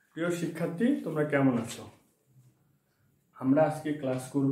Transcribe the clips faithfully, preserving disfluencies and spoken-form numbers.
প্রিয় শিক্ষার্থী, তোমরা কেমন আছো? আমরা আজকে ক্লাস করব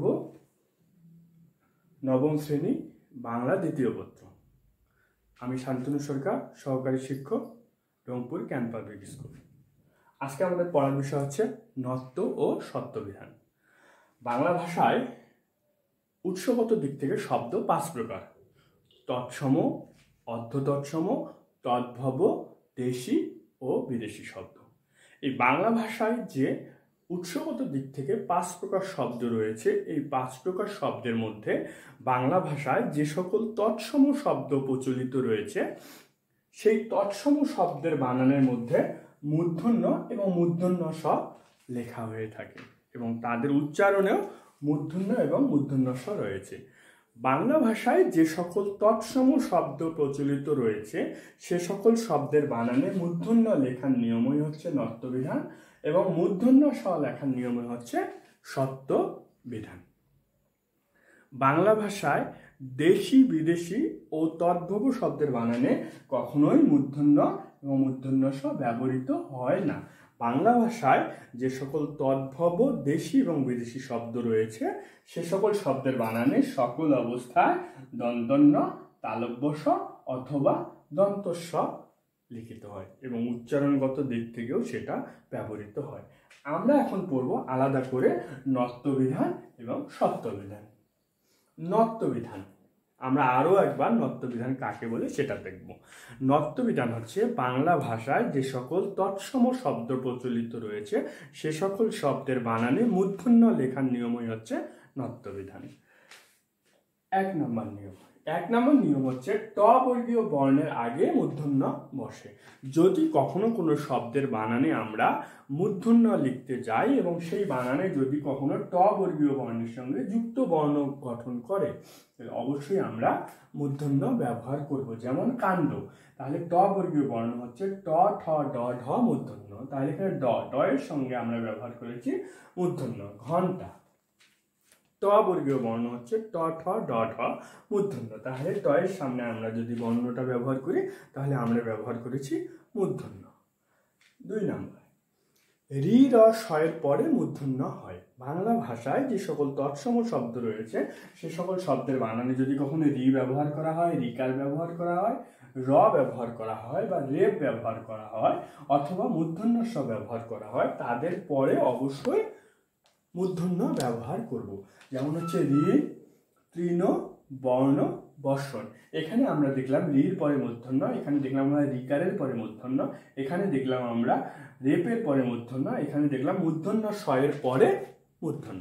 নবম শ্রেণী বাংলা দ্বিতীয় পত্র। আমি শান্তনু সরকার, সহকারী শিক্ষক, রংপুর ক্যান পাবলিক স্কুল। আজকে আমাদের পড়ার বিষয় হচ্ছে নত্ব ও সত্যবিধান। বাংলা ভাষায় উৎসগত দিক থেকে শব্দ পাঁচ প্রকার: তৎসম, অর্ধতৎসম, তদ্ভব, দেশি ও বিদেশি শব্দ। এই বাংলা ভাষায় যে উৎসগত দিক থেকে পাঁচ প্রকার শব্দ রয়েছে, এই পাঁচ প্রকার শব্দের মধ্যে বাংলা ভাষায় যে সকল তৎসম শব্দ প্রচলিত রয়েছে, সেই তৎসম শব্দের বানানের মধ্যে মূর্ধন্য এবং মূর্ধন্য স লেখা হয়ে থাকে এবং তাদের উচ্চারণেও মূর্ধন্য এবং মূর্ধন্য স রয়েছে। বাংলা ভাষায় যে সকল তৎসম শব্দ প্রচলিত রয়েছে, সে সকল শব্দের বানানে মূর্ধন্য লেখার নিয়মই হচ্ছে নত্যবিধান এবং মূর্ধন্য স লেখার নিয়মই হচ্ছে সত্যবিধান। বাংলা ভাষায় দেশি, বিদেশি ও তদ্ভব শব্দের বানানে কখনোই মূর্ধন্য এবং মূর্ধন্য স ব্যবহৃত হয় না। বাংলা ভাষায় যে সকল তদ্ভব, দেশি এবং বিদেশি শব্দ রয়েছে, সে সকল শব্দের বানানে সকল অবস্থায় দন্তন্য, তালব্য স অথবা দন্ত স লিখিত হয় এবং উচ্চারণগত দিক থেকেও সেটা ব্যবহৃত হয়। আমরা এখন পড়ব আলাদা করে নত্যবিধান এবং সত্যবিধান। নত্যবিধান, আমরা আরও একবার নত্যবিধান কাকে বলে সেটা দেখব। নত্যবিধান হচ্ছে বাংলা ভাষায় যে সকল তৎসম শব্দ প্রচলিত রয়েছে, সে সকল শব্দের বানানে মূর্ধন্য লেখার নিয়মই হচ্ছে নত্যবিধান। এক নম্বর নিয়ম এক নম্বর নিয়ম হচ্ছে ট বর্গীয় বর্ণের আগে মূর্ধন্য বসে। যদি কখনো কোনো শব্দের বানানে আমরা মূর্ধন্য লিখতে যাই এবং সেই বানানে যদি কখনো ট বর্গীয় বর্ণের সঙ্গে যুক্ত বর্ণ গঠন করে, তাহলে অবশ্যই আমরা মূর্ধন্য ব্যবহার করব। যেমন কাণ্ড, তাহলে ট বর্গীয় বর্ণ হচ্ছে ট, ঠ, ড, ঢ মূর্ধন্য, তাহলে এখানে ড ড এর সঙ্গে আমরা ব্যবহার করেছি মূর্ধন্য। ঘণ্টা, ট বর্গীয় বর্ণ হচ্ছে ট, ঠ, ড, ঢ মূর্ধন্য, তাহলে ট এর সামনে আমরা যদি বর্ণটা ব্যবহার করি তাহলে আমরা ব্যবহার করেছি মূর্ধন্য। দুই নম্বর, রি র স এর পরে মূর্ধন্য হয়। বাংলা ভাষায় যে সকল তৎসম শব্দ রয়েছে, সে সকল শব্দের বানানে যদি কখনো রি ব্যবহার করা হয়, রিকার ব্যবহার করা হয়, র ব্যবহার করা হয় বা রেপ ব্যবহার করা হয় অথবা মূর্ধন্য স ব্যবহার করা হয়, তাদের পরে অবশ্যই মূর্ধন্য ব্যবহার করব। যেমন হচ্ছে রি, তৃণ, বর্ণ, বর্ষণ। এখানে আমরা দেখলাম রির পরে মূর্ধন্য, এখানে দেখলাম আমরা রিকারের পরে মূর্ধন্য, এখানে দেখলাম আমরা রেপের পরে মূর্ধন্য, এখানে দেখলাম মূর্ধন্য স এর পরে মূর্ধন্য।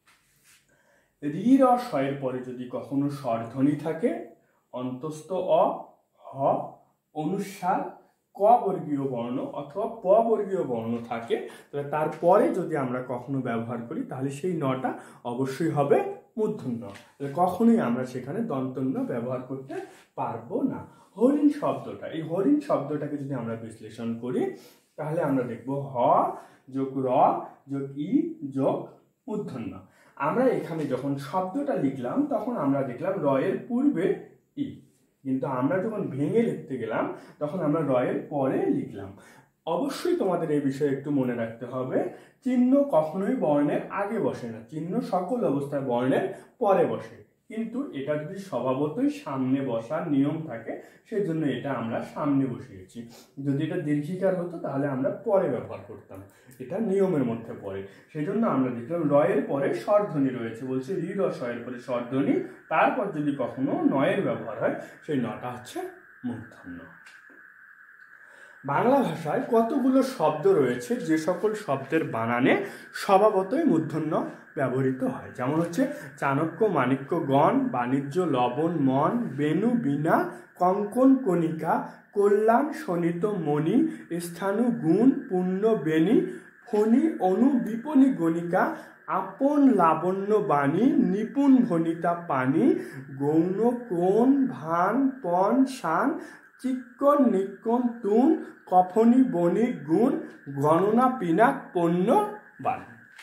রি র স এর পরে যদি কখনো স্বরধ্বনি থাকে, অন্তস্থ অ, হ, অনুস্বার, ক বর্গীয় বর্ণ অথবা প বর্গীয় বর্ণ থাকে, তাহলে তারপরে যদি আমরা কখনো ব্যবহার করি তাহলে সেই নটা অবশ্যই হবে মূর্ধন্য। কখনোই আমরা সেখানে দন্তন্য ব্যবহার করতে পারবো না। হরিণ শব্দটা, এই হরিণ শব্দটাকে যদি আমরা বিশ্লেষণ করি তাহলে আমরা দেখব হ যোগ র যোগ ই যোগ মূর্ধন্য। আমরা এখানে যখন শব্দটা লিখলাম তখন আমরা দেখলাম র এর পূর্বে ই, কিন্তু আমরা যখন ভেঙে লিখতে গেলাম তখন আমরা র এর পরে লিখলাম। অবশ্যই তোমাদের এই বিষয়ে একটু মনে রাখতে হবে, চিহ্ন কখনোই বর্ণের আগে বসে না, চিহ্ন সকল অবস্থায় বর্ণের পরে বসে, কিন্তু এটা যদি স্বভাবতই সামনে বসার নিয়ম থাকে সেই জন্য এটা আমরা সামনে বসিয়েছি। যদি এটা দীর্ঘিকার হতো তাহলে আমরা পরে ব্যবহার করতাম, এটা নিয়মের মধ্যে পড়ে। সেই জন্য আমরা দেখলাম র এর পরে স্বরধ্বনি রয়েছে, বলছে রি র স এর পরে স্বরধ্বনি, তারপর যদি কখনো নয়ের ব্যবহার হয় সেই নটা হচ্ছে মূর্ধন্য। বাংলা ভাষায় কতগুলো শব্দ রয়েছে যে সকল শব্দের বানানে স্বভাবতই মূর্ধন্য ব্যবহৃত হয়। যেমন হচ্ছে চাণক্য, মাণিক্য, গণ, বাণিজ্য, লবণ, মন, বেণু, বীণা, কঙ্কন, কণিকা, কল্যাণ, শোণিত, মণি, স্থাণু, গুণ, পুণ্য, বেণী, ফণি, অনু, বিপণী, গণিকা, আপন, লাবণ্য, বাণী, নিপুণ, ভণিতা, পানি, গৌণ, কোণ, ভান, পণ, শান, চিক্কণ, নিক্কণ, তুন, কফনি, বণিক, গুণ, গণনা, পিনাক, পণ্য, বাণী।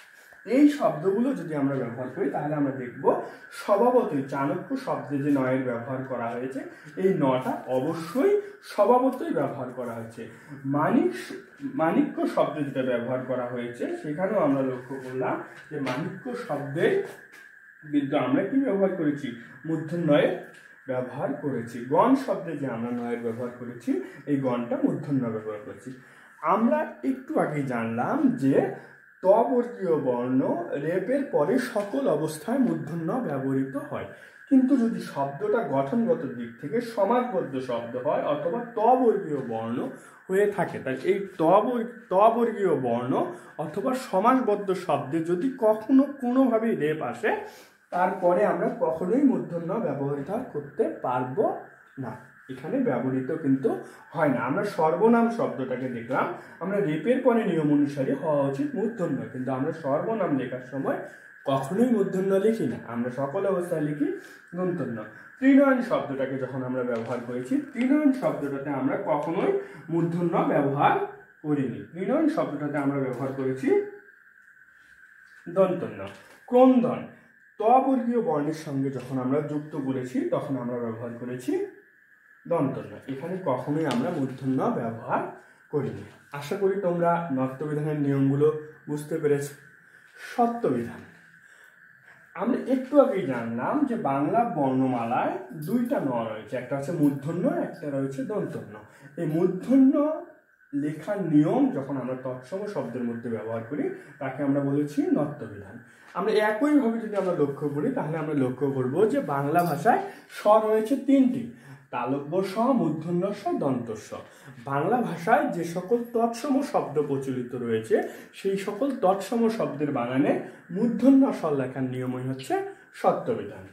এই শব্দগুলো যদি আমরা ব্যবহার করি তাহলে আমরা দেখব স্বভাবতই চাণক্য শব্দে যে নয়ের ব্যবহার করা হয়েছে এই নটা অবশ্যই স্বভাবতই ব্যবহার করা হয়েছে। মানিক মাণিক্য শব্দে যেটা ব্যবহার করা হয়েছে সেখানেও আমরা লক্ষ্য করলাম যে মাণিক্য শব্দে কিন্তু আমরা কি ব্যবহার করেছি, মূর্ধন্যয়ের ব্যবহার করেছি। গণ শব্দে যে আমরা নয়ের ব্যবহার করেছি এই গণটা মূর্ধন্য ব্যবহার করেছি। আমরা একটু আগে জানলাম যে ত বর্গীয় বর্ণ রেপের পরে সকল অবস্থায় মূর্ধন্য ব্যবহৃত হয়, কিন্তু যদি শব্দটা গঠনগত দিক থেকে সমাসবদ্ধ শব্দ হয় অথবা ত বর্গীয় বর্ণ হয়ে থাকে, তাই এই ত বর্গীয় বর্ণ অথবা সমাসবদ্ধ শব্দে যদি কখনো কোনোভাবেই রেপ আসে তারপরে আমরা কখনোই মূর্ধন্য ব্যবহৃত করতে পারবো না, এখানে ব্যবহৃত কিন্তু হয় না। আমরা সর্বনাম শব্দটাকে দেখলাম, আমরা রেপের পরে নিয়ম অনুসারে হওয়া উচিত মূর্ধন্য, কিন্তু আমরা সর্বনাম লেখার সময় কখনোই মূর্ধন্য লিখি না, আমরা সকল অবস্থায় লিখি দন্তন্য। ত্রিনয়ন শব্দটাকে যখন আমরা ব্যবহার করেছি, ত্রিনয়ন শব্দটাতে আমরা কখনোই মূর্ধন্য ব্যবহার করিনি, ত্রিনয়ন শব্দটাতে আমরা ব্যবহার করেছি দন্তন্য। ক্রন্দন ত বর্গীয় বর্ণের সঙ্গে যখন আমরা যুক্ত করেছি তখন আমরা ব্যবহার করেছি দন্তন্য, এখানে কখনোই আমরা মূর্ধন্য ব্যবহার করিনি। আশা করি তোমরা নত্যবিধানের নিয়মগুলো বুঝতে পেরেছ। সত্যবিধান আমরা একটু আগেই জানলাম যে বাংলা বর্ণমালায় দুইটা ন রয়েছে, একটা হচ্ছে মূর্ধন্য, একটা রয়েছে দন্তন্য। এই মূর্ধন্য লেখার নিয়ম যখন আমরা তৎসম শব্দের মধ্যে ব্যবহার করি তাকে আমরা বলেছি নত্যবিধান। আমরা একইভাবে যদি আমরা লক্ষ্য করি তাহলে আমরা লক্ষ্য করব যে বাংলা ভাষায় স রয়েছে তিনটি, তালব্য স, মূর্ধন্য স, দন্ত স। বাংলা ভাষায় যে সকল তৎসম শব্দ প্রচলিত রয়েছে সেই সকল তৎসম শব্দের বানানে মূর্ধন্য স লেখার নিয়মই হচ্ছে সত্যবিধান।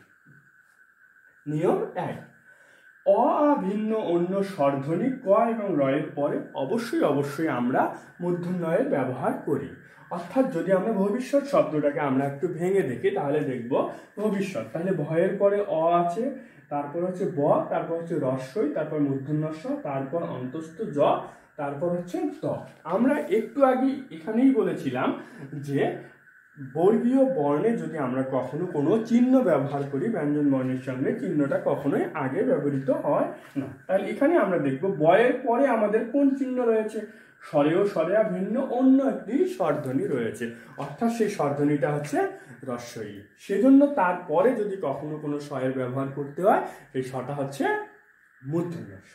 নিয়ম এক, অ ভিন্ন অন্য স্বরধ্বনি ক এবং রয়ের পরে অবশ্যই অবশ্যই আমরা মূর্ধন্যয়ের ব্যবহার করি। অর্থাৎ যদি আমরা ভবিষ্যৎ শব্দটাকে আমরা একটু ভেঙে দেখি তাহলে দেখব ভবিষ্যৎ, তাহলে ভয়ের পরে অ আছে, তারপর হচ্ছে ব, তারপর হচ্ছে রস্বই, তারপর মূর্ধন্য স, তারপর অন্তস্থ জ, তারপর হচ্ছে ত। আমরা একটু আগে এখানেই বলেছিলাম যে বর্গীয় বর্ণে যদি আমরা কখনো কোনো চিহ্ন ব্যবহার করি ব্যঞ্জন বর্ণের সঙ্গে, চিহ্নটা কখনোই আগে ব্যবহৃত হয় না। তাহলে এখানে আমরা দেখব বয়ের পরে আমাদের কোন চিহ্ন রয়েছে, স্বরেও স্বরেয়া ভিন্ন অন্য একটি স্বরধ্বনি রয়েছে, অর্থাৎ সেই স্বরধ্বনিটা হচ্ছে রস্বই। সেজন্য তারপরে যদি কখনো কোনো স্বরের ব্যবহার করতে হয় সেই স্বটা হচ্ছে মূর্ধন্য স।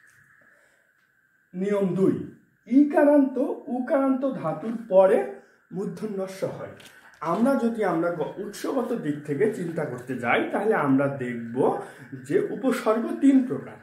নিয়ম দুই, ইকারান্ত উকারান্ত ধাতুর পরে মূর্ধন্য স হয়। আমরা যদি আমরা উৎসগত দিক থেকে চিন্তা করতে যাই তাহলে আমরা দেখব যে উপসর্গ তিন প্রকার,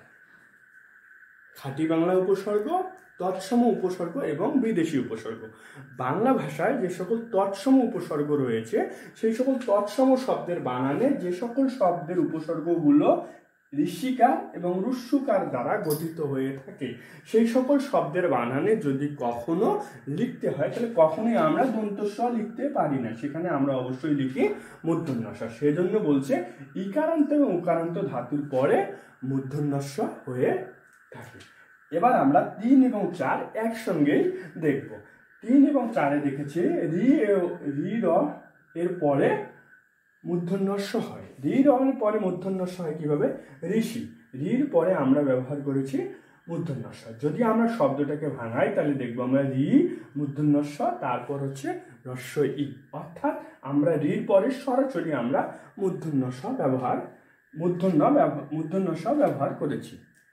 খাঁটি বাংলা উপসর্গ, তৎসম উপসর্গ এবং বিদেশি উপসর্গ। বাংলা ভাষায় যে সকল তৎসম উপসর্গ রয়েছে সেই সকল তৎসম শব্দের বানানে যে সকল শব্দের উপসর্গগুলো ঋষিকার এবং রুস্যকার দ্বারা গঠিত হয়ে থাকে সেই সকল শব্দের বানানে যদি কখনো লিখতে হয় তাহলে কখনোই আমরা দন্ত স লিখতে পারি না, সেখানে আমরা অবশ্যই লিখি মূর্ধন্য স। সেজন্য বলছে ইকারান্ত এবং উকারান্ত ধাতুর পরে মূর্ধন্য স হয়ে থাকে। এবার আমরা তিন এবং চার একসঙ্গেই দেখব। তিন এবং চারে দেখেছি রি রি র এর পরে মূর্ধন্য স হয়, রি র পরে মূর্ধন্য স হয় কিভাবে, ঋষি, রির পরে আমরা ব্যবহার করেছি মূর্ধন্য স। যদি আমরা শব্দটাকে ভাঙাই তাহলে দেখবো আমরা রি মূর্ধন্য স, তারপর হচ্ছে রস্বই ই, অর্থাৎ আমরা রির পরে সরাসরি আমরা মূর্ধন্য স ব্যবহার মূর্ধন্য মূর্ধন্য স ব্যবহার করেছি।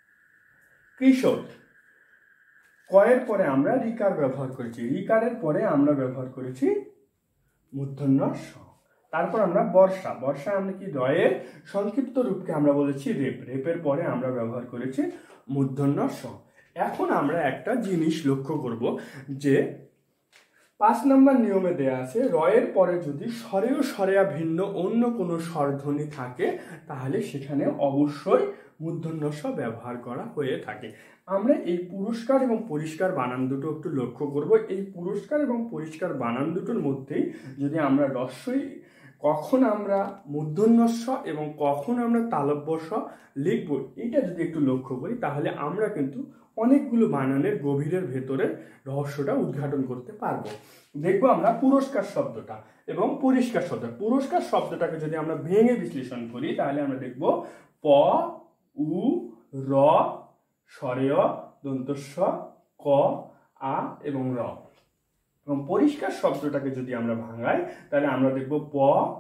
কৃষক, কয়ের পরে আমরা রিকার ব্যবহার করেছি, রিকারের পরে আমরা ব্যবহার করেছি মূর্ধন্য স। তারপর আমরা বর্ষা, বর্ষা আমরা কি রয়ের সংক্ষিপ্ত রূপকে আমরা বলেছি রেপ, রেপের পরে আমরা ব্যবহার করেছি মূর্ধন্য স। এখন আমরা একটা জিনিস লক্ষ্য করব যে পাঁচ নম্বর নিয়মে দেয়া আছে রয়ের পরে যদি স্বরেও স্বরেয়া ভিন্ন অন্য কোনো স্বরধ্বনি থাকে তাহলে সেখানে অবশ্যই মূর্ধন্য স ব্যবহার করা হয়ে থাকে। আমরা এই পুরস্কার এবং পরিষ্কার বানান দুটো একটু লক্ষ্য করব। এই পুরস্কার এবং পরিষ্কার বানান দুটোর মধ্যেই যদি আমরা রস্বই কখন আমরা মূর্ধন্য স এবং কখন আমরা তালব্য স লিখব এটা যদি একটু লক্ষ্য করি তাহলে আমরা কিন্তু অনেকগুলো বানানের গভীরের ভেতরে রহস্যটা উদ্ঘাটন করতে পারবো। দেখবো আমরা পুরস্কার শব্দটা এবং পরিষ্কার শব্দ। পুরস্কার শব্দটাকে যদি আমরা ভেঙে বিশ্লেষণ করি তাহলে আমরা দেখব প উ র স্বরেয় দন্তস্ব ক আ এবং র। এবং পরিষ্কার শব্দটাকে যদি আমরা ভাঙাই তাহলে আমরা দেখব প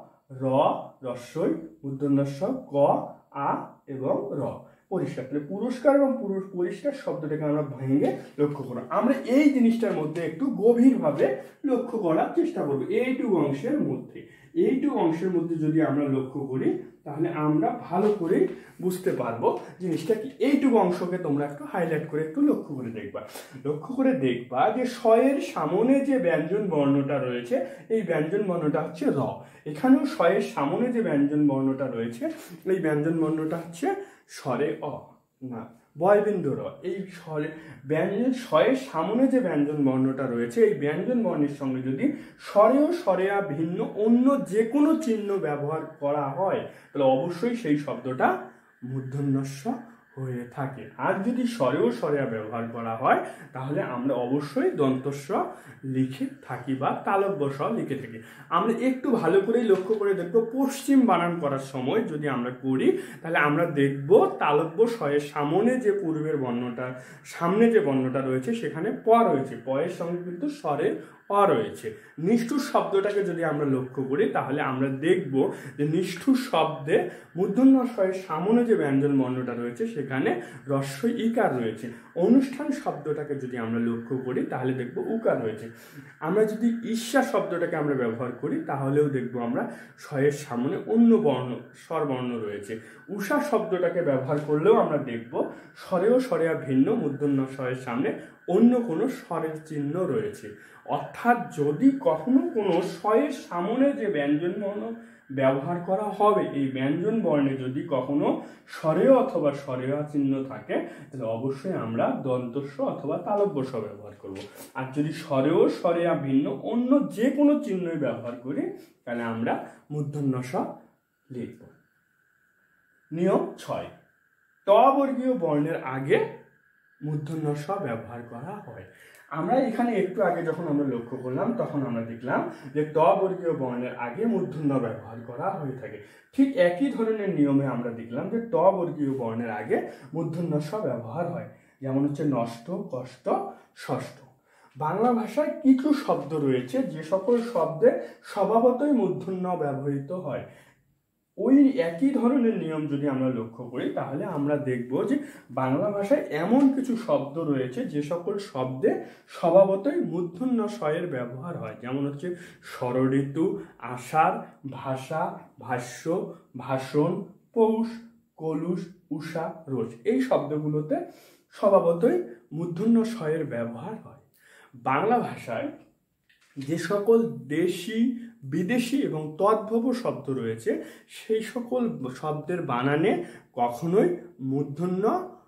র রস্বই মূর্ধন্যস্ব ক আ এবং র। পরিষ্কার, তাহলে পুরস্কার এবং পরিষ্কার শব্দটাকে আমরা ভেঙে লক্ষ্য করব। আমরা এই জিনিসটার মধ্যে একটু গভীরভাবে লক্ষ্য করার চেষ্টা করব। এইটুকু অংশের মধ্যে এইটুকু অংশের মধ্যে যদি আমরা লক্ষ্য করি তাহলে আমরা ভালো করে বুঝতে পারবো জিনিসটা কি। এইটুকু অংশকে তোমরা একটু হাইলাইট করে একটু লক্ষ্য করে দেখবা লক্ষ্য করে দেখবা যে শয়ের সামনে যে ব্যঞ্জন বর্ণটা রয়েছে এই ব্যঞ্জন বর্ণটা হচ্ছে র। এখানেও শয়ের সামনে যে ব্যঞ্জন বর্ণটা রয়েছে এই ব্যঞ্জন বর্ণটা হচ্ছে স্বরে অ না বয়বিন্দু র। এই স্বরে ব্যঞ্জন শয়ের সামনে যে ব্যঞ্জন বর্ণটা রয়েছে এই ব্যঞ্জন বর্ণের সঙ্গে যদি স্বরেও স্বরেয়া ভিন্ন অন্য যে কোনো চিহ্ন ব্যবহার করা হয় তাহলে অবশ্যই সেই শব্দটা মূর্ধন্যস্ব হয়ে থাকে। আর যদি স্বরেও স্বরেয়া ব্যবহার করা হয় তাহলে আমরা অবশ্যই দন্তস্ব লিখে থাকি বা তালব্য স লিখে থাকি। আমরা একটু ভালো করে লক্ষ্য করে দেখবো পশ্চিম বানান করার সময় যদি আমরা করি তাহলে আমরা দেখব তালব্য স্বয়ের সামনে যে পূর্বের বর্ণটা সামনে যে বর্ণটা রয়েছে সেখানে প রয়েছে, প এর সঙ্গে কিন্তু স্বরে অ রয়েছে। নিষ্ঠুর শব্দটাকে যদি আমরা লক্ষ্য করি তাহলে আমরা দেখব যে নিষ্ঠুর শব্দে মূর্ধন্য স্বয়ের সামনে যে ব্যঞ্জন বর্ণটা রয়েছে সেখানে হ্রস্ব ইকার রয়েছে। অনুষ্ঠান শব্দটাকে যদি আমরা লক্ষ্য করি তাহলে দেখব উকার রয়েছে। আমরা যদি ঈর্ষা শব্দটাকে আমরা ব্যবহার করি তাহলেও দেখব আমরা স্বয়ের সামনে অন্য বর্ণ স্বরবর্ণ রয়েছে। উষা শব্দটাকে ব্যবহার করলেও আমরা দেখব স্বরেও স্বরেয়া ভিন্ন মূর্ধন্য স্বয়ের সামনে অন্য কোনো স্বরের চিহ্ন রয়েছে। অর্থাৎ যদি কখনো কোনো স্বয়ের সামনে যে ব্যঞ্জন বর্ণ ব্যবহার করা হবে এই ব্যঞ্জন বর্ণে যদি কখনো স্বরেয় অথবা স্বরেয়া চিহ্ন থাকে তাহলে অবশ্যই আমরা দন্তস্ব অথবা তালব্য স ব্যবহার করব। আর যদি স্বরেয় স্বরেয়া ভিন্ন অন্য যে কোনো চিহ্নই ব্যবহার করি তাহলে আমরা মূর্ধন্য স লিখব। নিয়ম ছয়, ট বর্গীয় বর্ণের আগে মূর্ধন্য স ব্যবহার করা হয়। আমরা এখানে একটু আগে যখন আমরা লক্ষ্য করলাম তখন আমরা দেখলাম যে ট বর্গীয় বর্ণের আগে মূর্ধন্য ব্যবহার করা হয়ে থাকে। ঠিক একই ধরনের নিয়মে আমরা দেখলাম যে ট বর্গীয় বর্ণের আগে মূর্ধন্য স ব্যবহার হয়। যেমন হচ্ছে নষ্ট, কষ্ট, ষষ্ঠ। বাংলা ভাষায় কিছু শব্দ রয়েছে যে সকল শব্দে স্বভাবতই মূর্ধন্য ব্যবহৃত হয়। ওই একই ধরনের নিয়ম যদি আমরা লক্ষ্য করি তাহলে আমরা দেখব যে বাংলা ভাষায় এমন কিছু শব্দ রয়েছে যে সকল শব্দে স্বভাবতই মূর্ধন্য স্বয়ের ব্যবহার হয়। যেমন হচ্ছে ষড়ঋতু, আষাঢ়, ভাষা, ভাষ্য, ভাষণ, পৌষ, কলুষ, উষা, রোজ। এই শব্দগুলোতে স্বভাবতই মূর্ধন্য স্বয়ের ব্যবহার হয়। বাংলা ভাষায় যে সকল দেশি, বিদেশি এবং তদ্ভব শব্দ রয়েছে সেই সকল শব্দের বানানে কখনোই মূর্ধন্য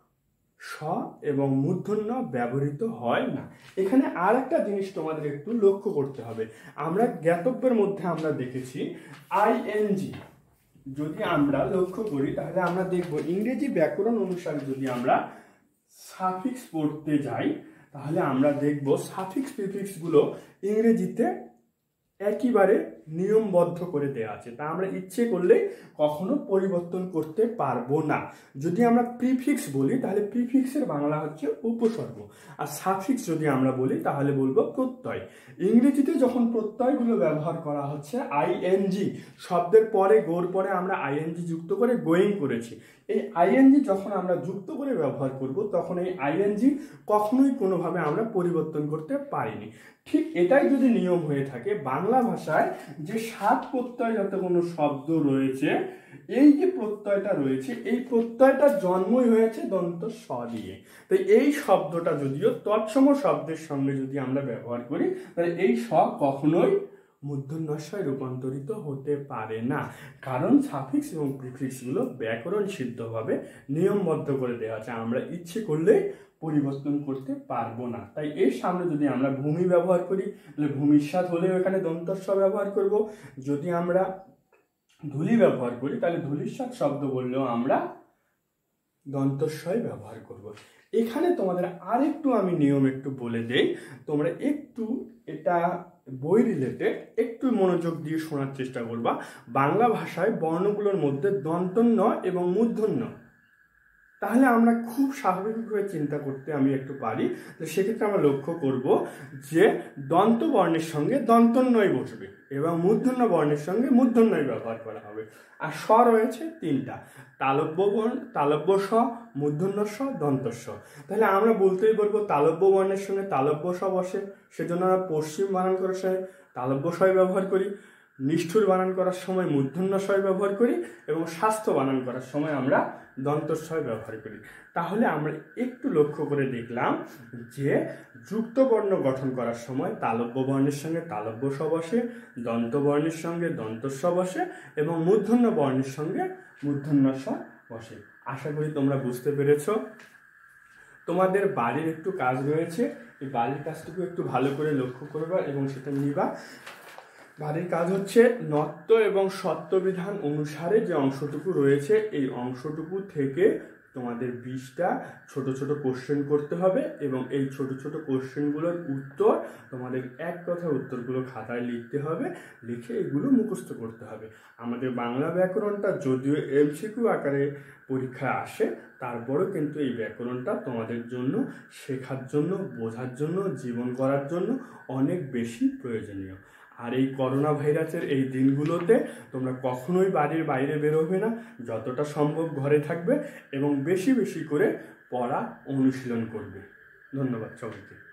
স এবং মূর্ধন্য ব্যবহৃত হয় না। এখানে আর একটা জিনিস তোমাদের একটু লক্ষ্য করতে হবে। আমরা জ্ঞাতব্যের মধ্যে আমরা দেখেছি আইএনজি যদি আমরা লক্ষ্য করি তাহলে আমরা দেখব ইংরেজি ব্যাকরণ অনুসারে যদি আমরা সাফিক্স পড়তে যাই তাহলে আমরা দেখব সাফিক্স প্রিফিক্সগুলো ইংরেজিতে একেবারে নিয়মবদ্ধ করে দেওয়া আছে, তা আমরা ইচ্ছে করলে কখনো পরিবর্তন করতে পারবো না। যদি আমরা প্রিফিক্স বলি তাহলে প্রিফিক্সের বাংলা হচ্ছে উপসর্গ, আর সাফিক্স যদি আমরা বলি তাহলে বলবো প্রত্যয়। ইংরেজিতে যখন প্রত্যয়গুলো ব্যবহার করা হচ্ছে আইএনজি শব্দের পরে গোর পরে আমরা আইএনজি যুক্ত করে গোয়িং করেছি। এই আইএনজি যখন আমরা যুক্ত করে ব্যবহার করব তখন এই আইএনজি কখনোই কোনোভাবে আমরা পরিবর্তন করতে পারিনি। ঠিক এটাই যদি নিয়ম হয়ে থাকে বাংলা ভাষায় যে সাত প্রত্যয়জাত কোনো শব্দ রয়েছে এই যে প্রত্যয়টা রয়েছে এই প্রত্যয়টার জন্মই হয়েছে দন্ত স দিয়ে। তাই এই শব্দটা যদিও তৎসম শব্দের সঙ্গে যদি আমরা ব্যবহার করি তাহলে এই স কখনোই মূর্ধন্য স্বয়ে রূপান্তরিত হতে পারে না, কারণ সাফিক্স এবং প্রিফিক্সগুলো ব্যাকরণ সিদ্ধভাবে নিয়মবদ্ধ করে দেওয়া আছে, আমরা ইচ্ছে করলে পরিবর্তন করতে পারবো না। তাই এর সামনে যদি আমরা ভূমি ব্যবহার করি তাহলে ভূমির সাথ হলেও এখানে দন্তস্ব ব্যবহার করব। যদি আমরা ধূলি ব্যবহার করি তাহলে ধূলির সাথ শব্দ বললেও আমরা দন্তস্বয় ব্যবহার করব। এখানে তোমাদের আরেকটু আমি নিয়ম একটু বলে দেই, তোমরা একটু এটা বই রিলেটেড একটু মনোযোগ দিয়ে শোনার চেষ্টা করবা। বাংলা ভাষায় বর্ণগুলোর মধ্যে দন্তন্য এবং মূর্ধন্য, তাহলে আমরা খুব স্বাভাবিকভাবে চিন্তা করতে আমি একটু পারি। তো সেক্ষেত্রে আমরা লক্ষ্য করব যে দন্ত বর্ণের সঙ্গে দন্তন্বয় বসবে এবং মূর্ধন্য বর্ণের সঙ্গে মূর্ধন্যয় ব্যবহার করা হবে। আর স রয়েছে তিনটা, তালব্য বর্ণ, তালব্য স, মূর্ধন্য স, দন্ত স। তাহলে আমরা বলতেই বলবো তালব্য বর্ণের সঙ্গে তালব্য স বসে, সেজন্য আমরা পশ্চিম বানান করার সময় তালব্য সয় ব্যবহার করি, নিষ্ঠুর বানান করার সময় মূর্ধন্যস্বয় ব্যবহার করি এবং স্বাস্থ্য বানান করার সময় আমরা দন্তস্বয় ব্যবহার করি। তাহলে আমরা একটু লক্ষ্য করে দেখলাম যে যুক্ত বর্ণ গঠন করার সময় তালব্য বর্ণের সঙ্গে তালব্য স বসে, দন্ত বর্ণের সঙ্গে দন্তস্ব বসে এবং মূর্ধন্য বর্ণের সঙ্গে মূর্ধন্য স বসে। আশা করি তোমরা বুঝতে পেরেছো। তোমাদের বাড়ির একটু কাজ রয়েছে, এই বাড়ির কাজটুকু একটু ভালো করে লক্ষ্য করবা এবং সেটা নিবা। বাড়ির কাজ হচ্ছে নত্ব এবং সত্য বিধান অনুসারে যে অংশটুকু রয়েছে এই অংশটুকু থেকে তোমাদের বিশটা ছোট ছোট কোশ্চেন করতে হবে এবং এই ছোট ছোট কোশ্চেনগুলোর উত্তর তোমাদের এক কথা উত্তরগুলো খাতায় লিখতে হবে, লিখে এগুলো মুখস্থ করতে হবে। আমাদের বাংলা ব্যাকরণটা যদিও এমসিকিউ আকারে পরীক্ষায় আসে, তারপরেও কিন্তু এই ব্যাকরণটা তোমাদের জন্য শেখার জন্য, বোঝার জন্য, জীবন করার জন্য অনেক বেশি প্রয়োজনীয়। আর এই করোনা ভাইরাসের এই দিনগুলোতে তোমরা কখনোই বাড়ির বাইরে বেরোবে না, যতটা সম্ভব ঘরে থাকবে এবং বেশি বেশি করে পড়া অনুশীলন করবে। ধন্যবাদ সবাইকে।